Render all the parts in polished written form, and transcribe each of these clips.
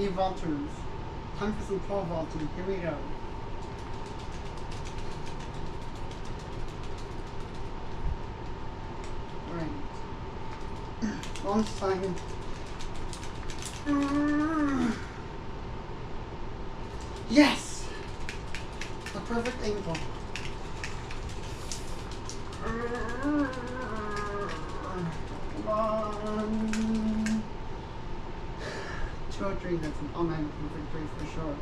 Mii Vaulters. Time for some pole vaulting. Here we go. Right. Long time. Yes! The perfect angle. Come on. 203, that's an automatic victory for sure.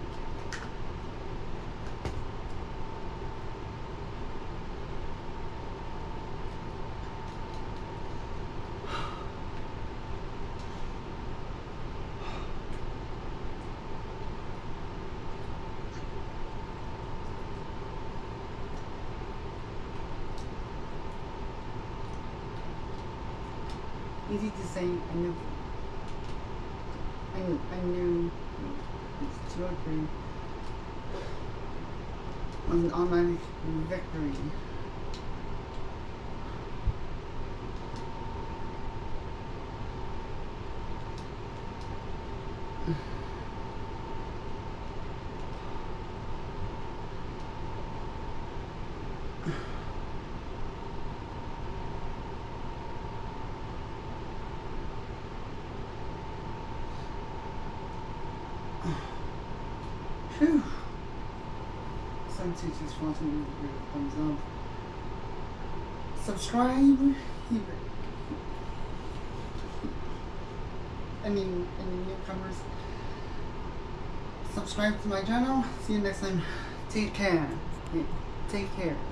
Easy to say, I knew it's 203 was an automatic victory. Whew. Some teachers want me to give a thumbs up. Subscribe. Any newcomers. Subscribe to my channel. See you next time. Take care. Take care.